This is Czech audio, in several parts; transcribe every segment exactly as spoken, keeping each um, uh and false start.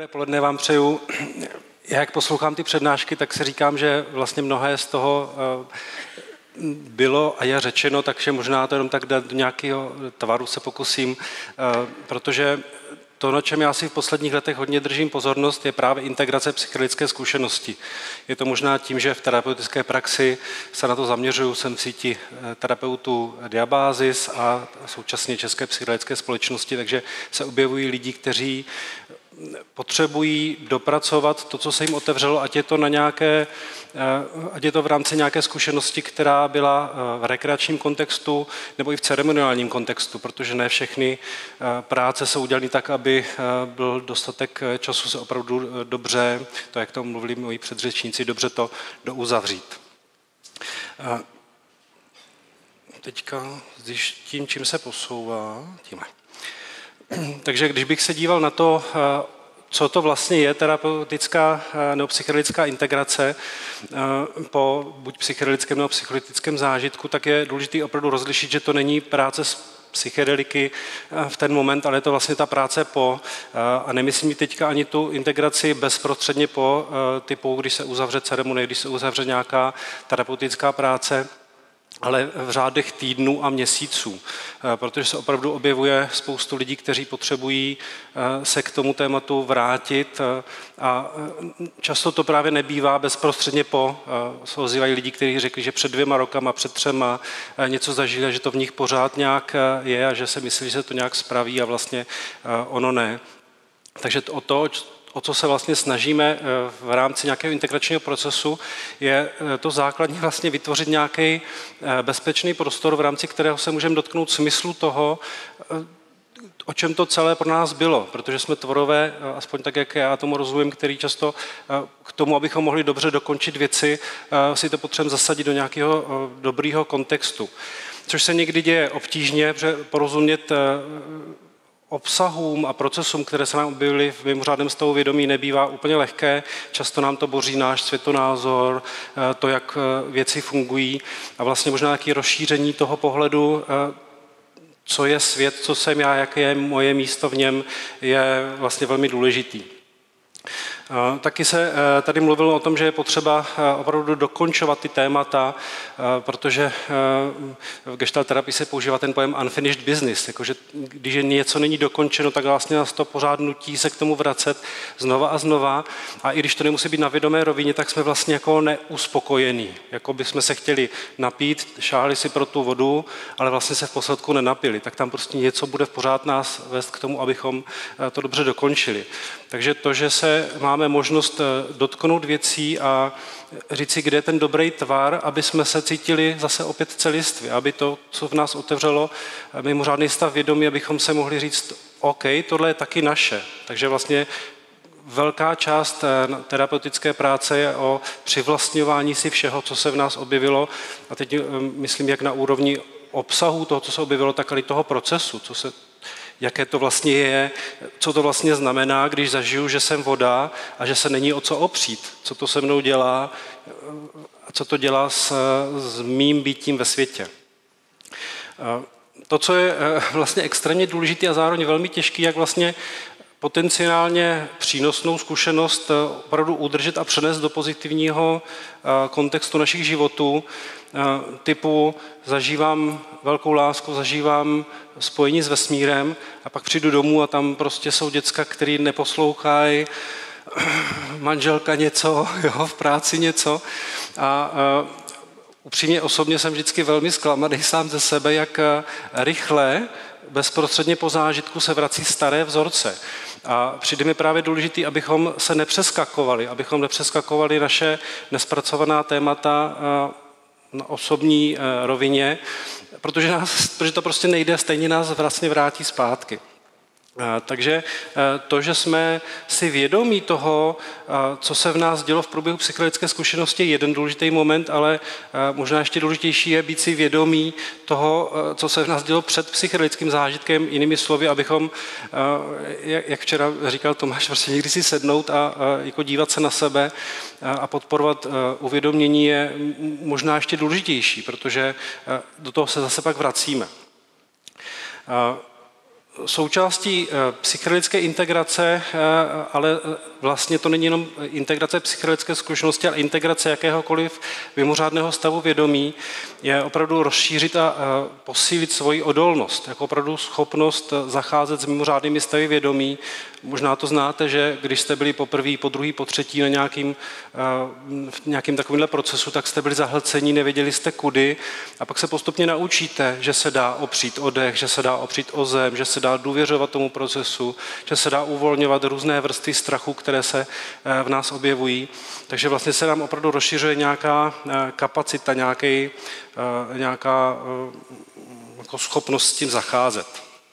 Dobré poledne vám přeju. Já jak poslouchám ty přednášky, tak si říkám, že vlastně mnohé z toho bylo a je řečeno, takže možná to jenom tak do nějakého tvaru se pokusím, protože to, na čem já si v posledních letech hodně držím pozornost, je právě integrace psychedelické zkušenosti. Je to možná tím, že v terapeutické praxi se na to zaměřuju, jsem v síti terapeutů Diabázis a současně České psychedelické společnosti, takže se objevují lidi, kteří potřebují dopracovat to, co se jim otevřelo, ať je to na nějaké, ať je to v rámci nějaké zkušenosti, která byla v rekreačním kontextu nebo i v ceremoniálním kontextu, protože ne všechny práce jsou udělané tak, aby byl dostatek času se opravdu dobře, to, jak to mluvili moji předřečníci, dobře to douzavřít. Teďka s tím, čím se posouvá, tímhle. Takže když bych se díval na to, co to vlastně je terapeutická nebo psychedelická integrace po buď psychedelickém nebo psycholytickém zážitku, tak je důležité opravdu rozlišit, že to není práce s psychedeliky v ten moment, ale je to vlastně ta práce po. A nemyslím teďka ani tu integraci bezprostředně po typu, když se uzavře ceremonie, když se uzavře nějaká terapeutická práce, ale v řádech týdnů a měsíců, protože se opravdu objevuje spoustu lidí, kteří potřebují se k tomu tématu vrátit a často to právě nebývá bezprostředně po. Se ozývají lidi, kteří řekli, že před dvěma rokama, před třema něco zažili, že to v nich pořád nějak je a že se myslí, že se to nějak spraví a vlastně ono ne. Takže o to, o co se vlastně snažíme v rámci nějakého integračního procesu, je to základní vlastně vytvořit nějaký bezpečný prostor, v rámci kterého se můžeme dotknout smyslu toho, o čem to celé pro nás bylo, protože jsme tvorové, aspoň tak, jak já tomu rozumím, který často k tomu, abychom mohli dobře dokončit věci, si to potřebujeme zasadit do nějakého dobrýho kontextu. Což se někdy děje obtížně, protože porozumět obsahům a procesům, které se nám objevily v mimořádném stavu vědomí, nebývá úplně lehké. Často nám to boří náš světonázor, to, jak věci fungují a vlastně možná nějaké rozšíření toho pohledu, co je svět, co jsem já, jaké je moje místo v něm, je vlastně velmi důležitý. Taky se tady mluvilo o tom, že je potřeba opravdu dokončovat ty témata, protože v gestalt terapii se používá ten pojem unfinished business, jakože když něco není dokončeno, tak vlastně nás to pořád nutí se k tomu vracet znova a znova a i když to nemusí být na vědomé rovině, tak jsme vlastně jako neuspokojení, jako bychom se chtěli napít, šáhli si pro tu vodu, ale vlastně se v posledku nenapili, tak tam prostě něco bude pořád nás vést k tomu, abychom to dobře dokončili. Takže to, že se máme možnost dotknout věcí a říci, kde je ten dobrý tvar, aby jsme se cítili zase opět celistvě, aby to, co v nás otevřelo mimořádný stav vědomí, abychom se mohli říct, OK, tohle je taky naše. Takže vlastně velká část terapeutické práce je o přivlastňování si všeho, co se v nás objevilo. A teď myslím, jak na úrovni obsahu toho, co se objevilo, tak i toho procesu, co se jaké to vlastně je, co to vlastně znamená, když zažiju, že jsem voda a že se není o co opřít, co to se mnou dělá a co to dělá s, s mým býtím ve světě. To, co je vlastně extrémně důležité a zároveň velmi těžké, jak vlastně potenciálně přínosnou zkušenost opravdu udržet a přenést do pozitivního kontextu našich životů, typu zažívám velkou lásku, zažívám spojení s vesmírem a pak přijdu domů a tam prostě jsou děcka, který neposlouchají, manželka něco, jo, v práci něco a upřímně osobně jsem vždycky velmi zklamaný sám ze sebe, jak rychle bezprostředně po zážitku se vrací staré vzorce. A přijde mi právě důležité, abychom se nepřeskakovali, abychom nepřeskakovali naše nespracovaná témata na osobní rovině, protože, nás, protože to prostě nejde, stejně nás vlastně vrátí zpátky. Takže to, že jsme si vědomí toho, co se v nás dělo v průběhu psychologické zkušenosti, je jeden důležitý moment, ale možná ještě důležitější je být si vědomí toho, co se v nás dělo před psychologickým zážitkem, jinými slovy, abychom, jak včera říkal Tomáš, prostě někdy si sednout a jako dívat se na sebe a podporovat uvědomění je možná ještě důležitější, protože do toho se zase pak vracíme. Součástí psychedelické integrace, ale vlastně to není jenom integrace psychedelické zkušenosti, ale integrace jakéhokoliv mimořádného stavu vědomí, je opravdu rozšířit a posílit svoji odolnost, jako opravdu schopnost zacházet s mimořádnými stavy vědomí. Možná to znáte, že když jste byli po první, po druhý, po třetí na nějakým, v nějakým takovýmhle procesu, tak jste byli zahlcení, nevěděli jste kudy a pak se postupně naučíte, že se dá opřít o dech, že se dá opřít o zem, že se dá důvěřovat tomu procesu, že se dá uvolňovat různé vrstvy strachu, které se v nás objevují. Takže vlastně se nám opravdu rozšiřuje nějaká kapacita, nějaký, nějaká jako schopnost s tím zacházet.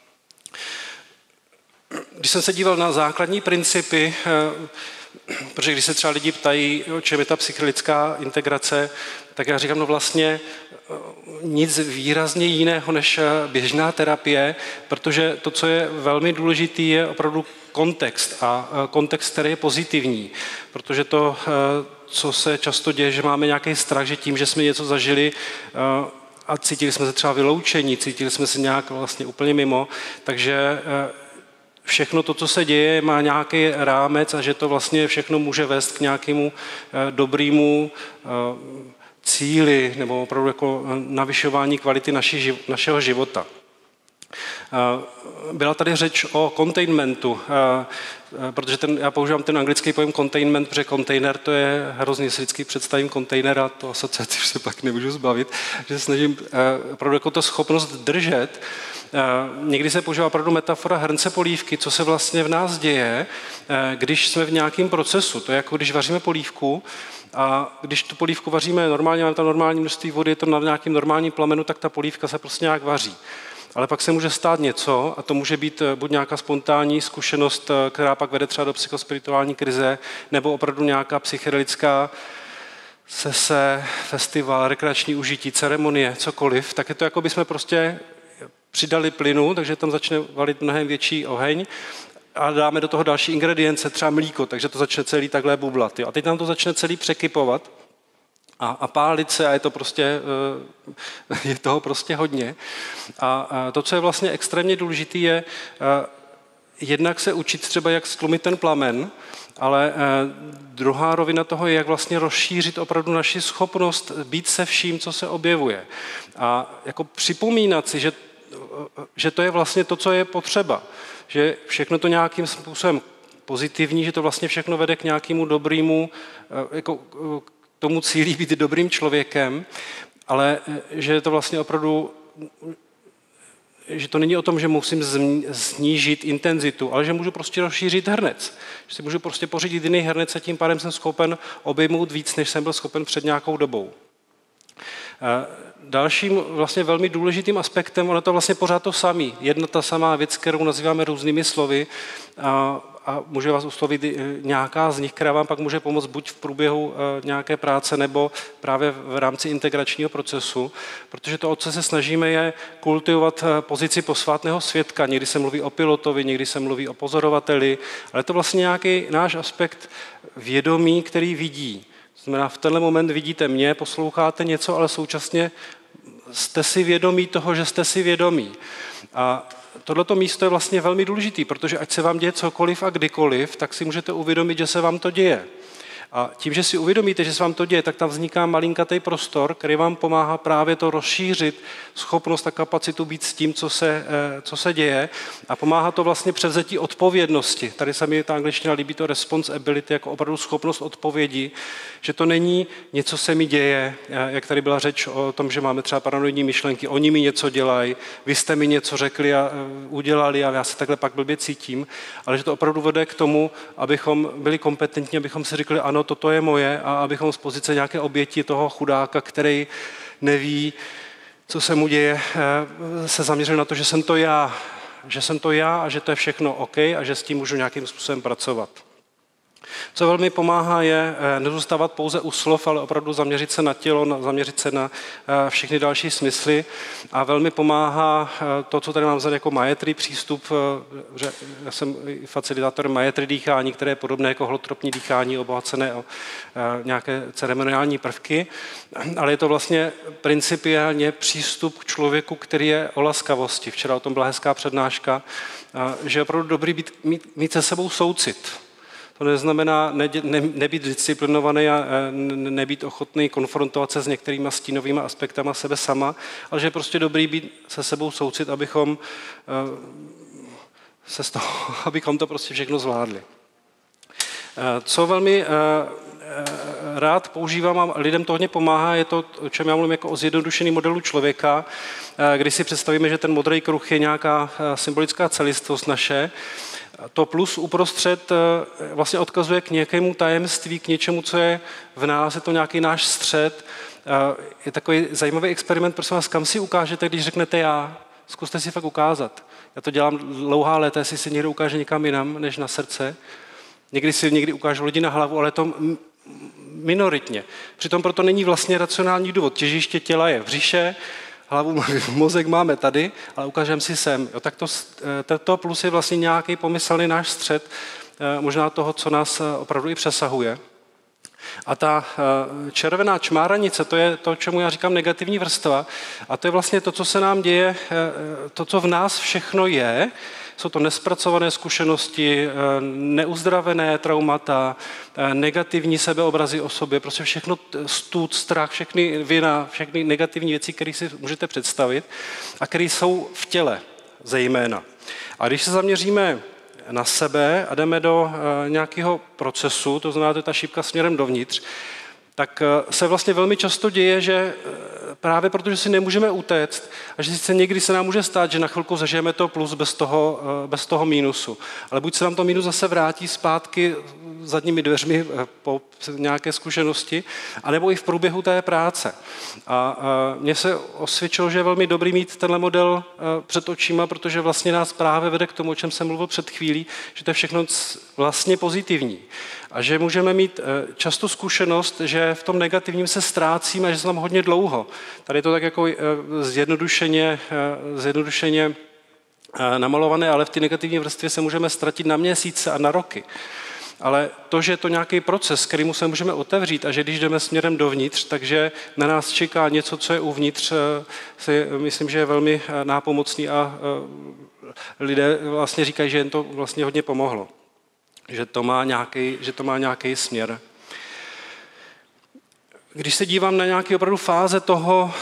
Když jsem se díval na základní principy, protože když se třeba lidi ptají, o čem je ta psychedelická integrace, tak já říkám, no vlastně nic výrazně jiného než běžná terapie, protože to, co je velmi důležitý, je opravdu kontext a kontext, který je pozitivní, protože to, co se často děje, že máme nějaký strach, že tím, že jsme něco zažili a cítili jsme se třeba vyloučení, cítili jsme se nějak vlastně úplně mimo, takže všechno to, co se děje, má nějaký rámec a že to vlastně všechno může vést k nějakému dobrému cíli nebo opravdu jako navyšování kvality naši, našeho života. Byla tady řeč o containmentu, protože ten, já používám ten anglický pojem containment, protože kontejner to je hrozně, si vždycky představím kontejnera, to asociaci už se pak nemůžu zbavit, že se snažím opravdu jako to schopnost držet. Někdy se používá opravdu metafora hrnce polívky, co se vlastně v nás děje, když jsme v nějakém procesu. To je jako když vaříme polívku, a když tu polívku vaříme normálně, máme tam normální množství vody, je to na nějakém normálním plamenu, tak ta polívka se prostě nějak vaří. Ale pak se může stát něco, a to může být buď nějaká spontánní zkušenost, která pak vede třeba do psychospirituální krize, nebo opravdu nějaká psychedelická sese, festival, rekreační užití, ceremonie, cokoliv, tak je to, jako by jsme prostě přidali plynu, takže tam začne valit mnohem větší oheň a dáme do toho další ingredience, třeba mlíko, takže to začne celý takhle bublat. Jo. A teď nám to začne celý překypovat a, a pálit se a je to prostě, je toho prostě hodně. A, a to, co je vlastně extrémně důležité, je jednak se učit třeba, jak stlumit ten plamen, ale druhá rovina toho je, jak vlastně rozšířit opravdu naši schopnost být se vším, co se objevuje. A jako připomínat si, že že to je vlastně to, co je potřeba. Že všechno to nějakým způsobem pozitivní, že to vlastně všechno vede k nějakému dobrému, jako k tomu cíli být dobrým člověkem, ale že je to vlastně opravdu, že to není o tom, že musím snížit intenzitu, ale že můžu prostě rozšířit hrnec. Že si můžu prostě pořídit jiný hrnec a tím pádem jsem schopen obejmout víc, než jsem byl schopen před nějakou dobou. Dalším vlastně velmi důležitým aspektem, ono je to vlastně pořád to samý. Jedna ta samá věc, kterou nazýváme různými slovy a, a může vás uslovit nějaká z nich, která vám pak může pomoct buď v průběhu nějaké práce nebo právě v rámci integračního procesu, protože to, o co se snažíme, je kultivovat pozici posvátného svědka. Někdy se mluví o pilotovi, někdy se mluví o pozorovateli, ale to vlastně nějaký náš aspekt vědomí, který vidí. To znamená, v tenhle moment vidíte mě, posloucháte něco, ale současně jste si vědomí toho, že jste si vědomí. A tohleto místo je vlastně velmi důležitý, protože ať se vám děje cokoliv a kdykoliv, tak si můžete uvědomit, že se vám to děje. A tím, že si uvědomíte, že se vám to děje, tak tam vzniká malinkatý prostor, který vám pomáhá právě to rozšířit schopnost a kapacitu být s tím, co se, co se děje a pomáhá to vlastně převzetí odpovědnosti. Tady se mi ta angličtina líbí to responsibility jako opravdu schopnost odpovědi, že to není něco se mi děje, jak tady byla řeč o tom, že máme třeba paranoidní myšlenky, oni mi něco dělají, vy jste mi něco řekli a udělali a já se takhle pak blbě cítím, ale že to opravdu vede k tomu, abychom byli kompetentní, abychom si řekli, ano, toto je moje a abychom z pozice nějaké oběti toho chudáka, který neví, co se mu děje, se zaměřili na to, že jsem to já, že jsem to já a že to je všechno OK a že s tím můžu nějakým způsobem pracovat. Co velmi pomáhá, je nezůstávat pouze u slov, ale opravdu zaměřit se na tělo, zaměřit se na všechny další smysly. A velmi pomáhá to, co tady mám vzadu jako Majetri přístup, že já jsem facilitátorem Majetri dýchání, které je podobné jako holotropní dýchání, obohacené o nějaké ceremoniální prvky. Ale je to vlastně principiálně přístup k člověku, který je o laskavosti. Včera o tom byla hezká přednáška, že je opravdu dobrý být, mít, mít se sebou soucit. To neznamená ne, ne, nebýt disciplinovaný a nebýt ochotný konfrontovat se s některýma stínovými aspektama sebe sama, ale že je prostě dobrý být se sebou soucit, abychom, se z toho, abychom to prostě všechno zvládli. Co velmi rád používám a lidem to hodně pomáhá, je to, o čem já mluvím jako o zjednodušený modelu člověka, kdy si představíme, že ten modrý kruh je nějaká symbolická celistvost naše. To plus uprostřed vlastně odkazuje k nějakému tajemství, k něčemu, co je v nás, je to nějaký náš střed. Je takový zajímavý experiment, prosím vás, kam si ukážete, když řeknete já. Zkuste si fakt ukázat. Já to dělám dlouhá léta, jestli si někdo ukáže někam jinam, než na srdce. Někdy si někdy ukážu lidi na hlavu, ale to minoritně. Přitom proto není vlastně racionální důvod. Těžiště těla je v břiše, hlavu, mozek máme tady, ale ukážeme si sem. Jo, tak to, to plus je vlastně nějaký pomyslný náš střed, možná toho, co nás opravdu i přesahuje. A ta červená čmáranice, to je to, čemu já říkám negativní vrstva, a to je vlastně to, co se nám děje, to, co v nás všechno je. Jsou to nespracované zkušenosti, neuzdravené traumata, negativní sebeobrazy o sobě, prostě všechno stud, strach, všechny vina, všechny negativní věci, které si můžete představit a které jsou v těle zejména. A když se zaměříme na sebe a jdeme do nějakého procesu, to znamená, to je ta šípka směrem dovnitř, tak se vlastně velmi často děje, že právě protože si nemůžeme utéct a že sice někdy se nám může stát, že na chvilku zažijeme to plus bez toho, bez toho mínusu. Ale buď se nám to mínus zase vrátí zpátky zadními dveřmi po nějaké zkušenosti, anebo i v průběhu té práce. A mně se osvědčilo, že je velmi dobrý mít tenhle model před očima, protože vlastně nás právě vede k tomu, o čem jsem mluvil před chvílí, že to je všechno vlastně pozitivní. A že můžeme mít často zkušenost, že v tom negativním se ztrácíme a že se tam hodně dlouho. Tady je to tak jako zjednodušeně, zjednodušeně namalované, ale v té negativní vrstvě se můžeme ztratit na měsíce a na roky. Ale to, že je to nějaký proces, kterýmu se můžeme otevřít a že když jdeme směrem dovnitř, takže na nás čeká něco, co je uvnitř, si myslím, že je velmi nápomocný a lidé vlastně říkají, že jim to vlastně hodně pomohlo. Že to má nějaký, že to má nějaký směr. Když se dívám na nějaké opravdu fáze toho,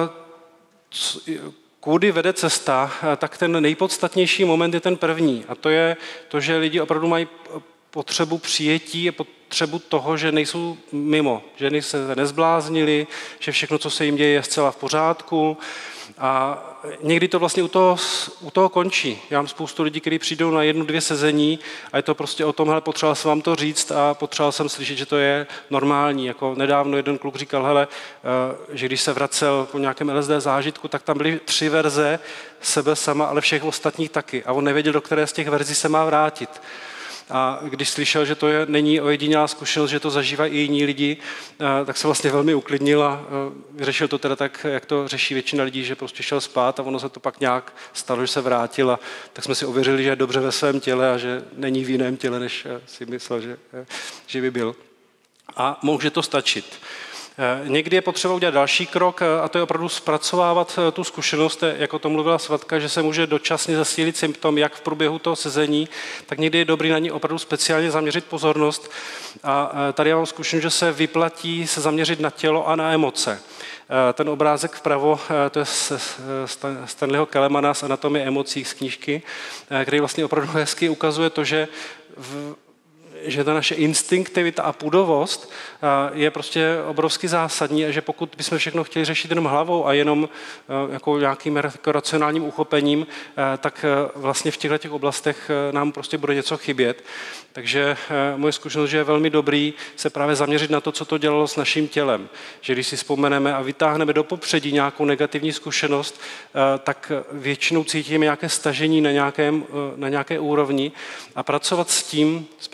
kudy vede cesta, tak ten nejpodstatnější moment je ten první. A to je to, že lidi opravdu mají potřebu přijetí a potřebu toho, že nejsou mimo, že se nezbláznili, že všechno, co se jim děje, je zcela v pořádku. A někdy to vlastně u toho, u toho končí. Já mám spoustu lidí, kteří přijdou na jednu, dvě sezení a je to prostě o tom, hele, potřeboval jsem vám to říct a potřeboval jsem slyšet, že to je normální. Jako nedávno jeden kluk říkal, hele, že když se vracel po nějakém L S D zážitku, tak tam byly tři verze sebe sama, ale všech ostatních taky. A on nevěděl, do které z těch verzí se má vrátit. A když slyšel, že to je, není ojedinělá zkušenost, že to zažívají i jiní lidi, tak se vlastně velmi uklidnil a řešil to teda tak, jak to řeší většina lidí, že prostě šel spát a ono se to pak nějak stalo, že se vrátil a tak jsme si ověřili, že je dobře ve svém těle a že není v jiném těle, než si myslel, že, že by byl. A může to stačit. Někdy je potřeba udělat další krok a to je opravdu zpracovávat tu zkušenost, jako to mluvila Svatka, že se může dočasně zasílit symptom, jak v průběhu toho sezení, tak někdy je dobrý na ní opravdu speciálně zaměřit pozornost. A tady já mám zkušenost, že se vyplatí se zaměřit na tělo a na emoce. Ten obrázek vpravo, to je Stanleyho Kelemana z Anatomie emocí z knížky, který vlastně opravdu hezky ukazuje to, že v že ta naše instinktivita a půdovost je prostě obrovsky zásadní a že pokud bychom všechno chtěli řešit jenom hlavou a jenom jako nějakým jako racionálním uchopením, tak vlastně v těchto těch oblastech nám prostě bude něco chybět. Takže moje zkušenost, že je velmi dobrý se právě zaměřit na to, co to dělalo s naším tělem. Že když si vzpomeneme a vytáhneme do popředí nějakou negativní zkušenost, tak většinou cítíme nějaké stažení na, nějakém, na nějaké úrovni a pracovat s tím specificky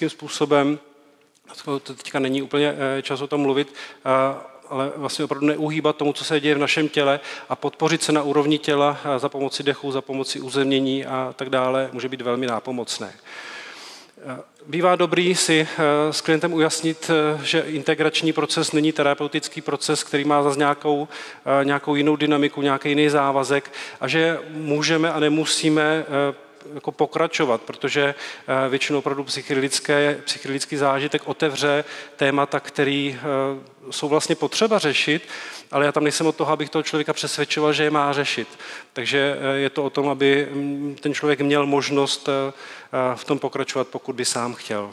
nějakým způsobem, to teďka není úplně čas o tom mluvit, ale vlastně opravdu neuhýbat tomu, co se děje v našem těle a podpořit se na úrovni těla za pomoci dechu, za pomoci uzemnění a tak dále, může být velmi nápomocné. Bývá dobrý si s klientem ujasnit, že integrační proces není terapeutický proces, který má zase nějakou, nějakou jinou dynamiku, nějaký jiný závazek a že můžeme a nemusíme jako pokračovat, protože většinou opravdu psychedelický zážitek otevře témata, které jsou vlastně potřeba řešit, ale já tam nejsem od toho, abych toho člověka přesvědčoval, že je má řešit. Takže je to o tom, aby ten člověk měl možnost v tom pokračovat, pokud by sám chtěl.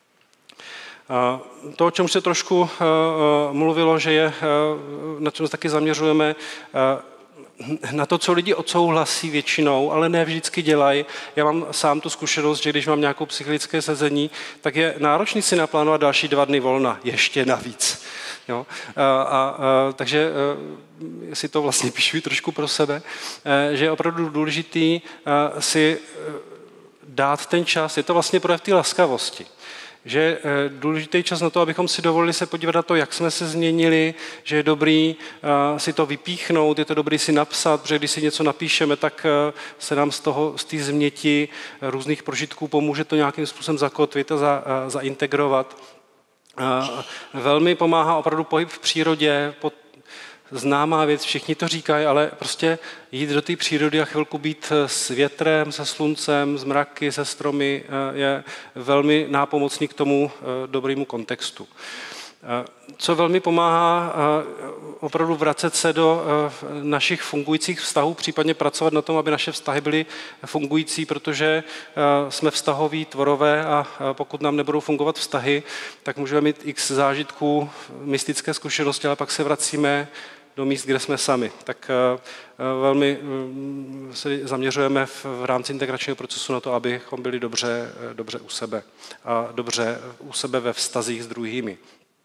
To, o čem se trošku mluvilo, že je, na čem se taky zaměřujeme, na to, co lidi odsouhlasí většinou, ale ne vždycky dělají. Já mám sám tu zkušenost, že když mám nějakou psychologické sezení, tak je náročný si naplánovat další dva dny volna, ještě navíc. Jo? A, a, a, takže si to vlastně píšu trošku pro sebe, že je opravdu důležitý si dát ten čas, je to vlastně projev té laskavosti. Že je důležitý čas na to, abychom si dovolili se podívat na to, jak jsme se změnili, že je dobrý si to vypíchnout, je to dobrý si napsat, protože když si něco napíšeme, tak se nám z toho, z té změti různých prožitků pomůže to nějakým způsobem zakotvit a za, zaintegrovat. Velmi pomáhá opravdu pohyb v přírodě, pod známá věc, všichni to říkají, ale prostě jít do té přírody a chvilku být s větrem, se sluncem, s mraky, se stromy je velmi nápomocný k tomu dobrému kontextu. Co velmi pomáhá opravdu vracet se do našich fungujících vztahů, případně pracovat na tom, aby naše vztahy byly fungující, protože jsme vztahoví tvorové a pokud nám nebudou fungovat vztahy, tak můžeme mít x zážitků, mystické zkušenosti, ale pak se vracíme do míst, kde jsme sami. Tak velmi se zaměřujeme v rámci integračního procesu na to, abychom byli dobře, dobře u sebe a dobře u sebe ve vztazích s druhými.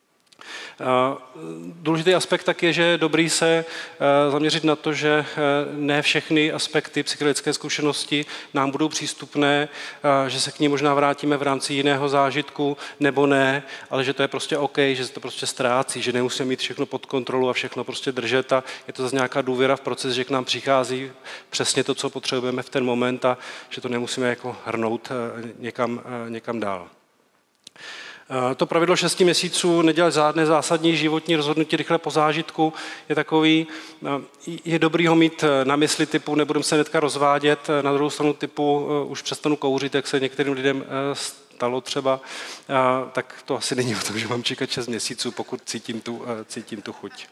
Důležitý aspekt tak je, že je dobrý se zaměřit na to, že ne všechny aspekty psychologické zkušenosti nám budou přístupné, že se k ní možná vrátíme v rámci jiného zážitku, nebo ne, ale že to je prostě OK, že se to prostě ztrácí, že nemusíme mít všechno pod kontrolou a všechno prostě držet a je to zase nějaká důvěra v proces, že k nám přichází přesně to, co potřebujeme v ten moment a že to nemusíme jako hrnout někam, někam dál. To pravidlo šesti měsíců nedělat žádné zásadní životní rozhodnutí rychle po zážitku je takový, je dobrý ho mít na mysli typu nebudeme se hnedka rozvádět, na druhou stranu typu už přestanu kouřit, jak se některým lidem stalo třeba, tak to asi není o tom, že mám čekat šest měsíců, pokud cítím tu, cítím tu chuť.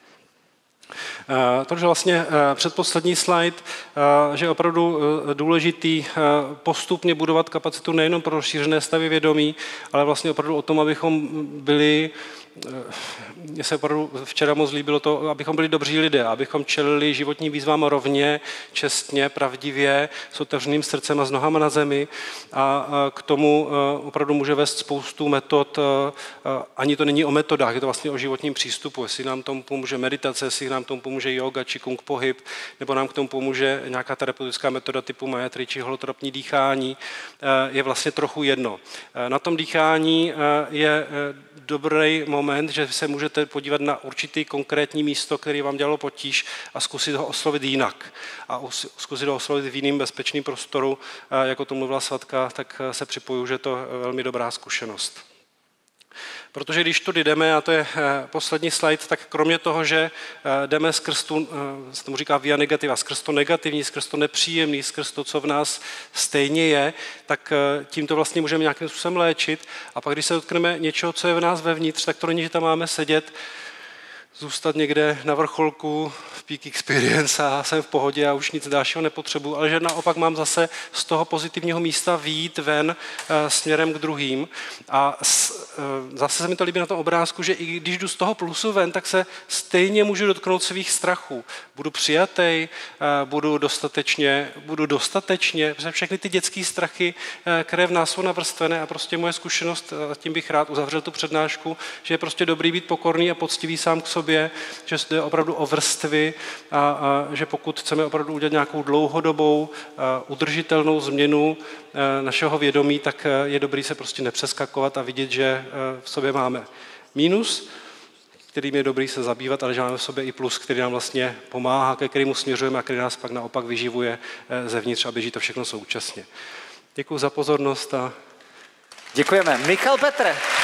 Takže vlastně předposlední slide, že je opravdu důležitý postupně budovat kapacitu nejenom pro rozšířené stavy vědomí, ale vlastně opravdu o tom, abychom byli, mně se opravdu včera moc líbilo to, abychom byli dobří lidé, abychom čelili životním výzvám rovně, čestně, pravdivě, s otevřeným srdcem a s nohama na zemi a k tomu opravdu může vést spoustu metod, ani to není o metodách, je to vlastně o životním přístupu, jestli nám tomu pomůže meditace, jestli nám tomu pomůže yoga či kung pohyb, nebo nám k tomu pomůže nějaká terapeutická metoda typu Mayatri či holotropní dýchání, je vlastně trochu jedno. Na tom dýchání je dobrý moment, že se můžete podívat na určitý konkrétní místo, který vám dělalo potíž a zkusit ho oslovit jinak. A zkusit ho oslovit v jiném bezpečném prostoru, jako to mluvila Svatka, tak se připojuju, že to je velmi dobrá zkušenost. Protože když tu jdeme, a to je poslední slide, tak kromě toho, že jdeme skrz tu, se tomu říká via negativa, skrz to negativní, skrz to nepříjemný, skrz to, co v nás stejně je, tak tím to vlastně můžeme nějakým způsobem léčit. A pak, když se dotkneme něčeho, co je v nás vevnitř, tak to není, že tam máme sedět, zůstat někde na vrcholku v peak experience a jsem v pohodě a už nic dalšího nepotřebuji, ale že naopak mám zase z toho pozitivního místa vyjít ven e, směrem k druhým. A s, e, zase se mi to líbí na tom obrázku, že i když jdu z toho plusu ven, tak se stejně můžu dotknout svých strachů. Budu přijatej, e, budu dostatečně, budu dostatečně, protože všechny ty dětské strachy, e, které v nás jsou navrstvené a prostě moje zkušenost, a tím bych rád uzavřel tu přednášku, že je prostě dobrý být pokorný a poctivý sám k sobě, že jde opravdu o vrstvy a, a že pokud chceme opravdu udělat nějakou dlouhodobou udržitelnou změnu našeho vědomí, tak je dobrý se prostě nepřeskakovat a vidět, že v sobě máme mínus, kterým je dobrý se zabývat, ale že máme v sobě i plus, který nám vlastně pomáhá, ke kterému směřujeme a který nás pak naopak vyživuje zevnitř a běží to všechno současně. Děkuji za pozornost. A... Děkujeme. Michal Petr.